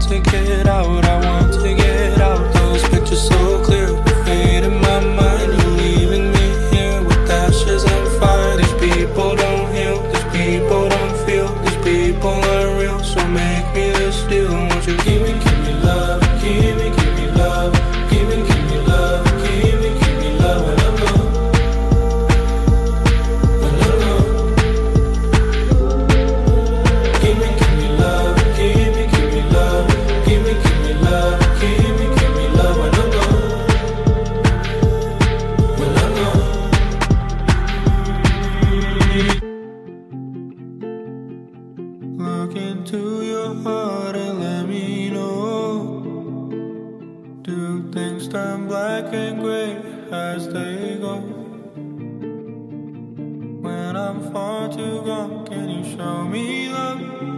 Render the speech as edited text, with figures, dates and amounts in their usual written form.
to get out, I want to get out. Those pictures so clear, fade in my mind. You're leaving me here with ashes and fire. These people don't heal, these people don't feel, these people aren't real. So make me this deal, won't you give me love, give me love, give me love, give me love when I'm alone, when I'm alone. Give me love, give me love, give me love, give me love when I'm alone, when I'm alone. Look into your heart and let me know. Do things turn black and gray as they go? When I'm far too gone, can you show me love?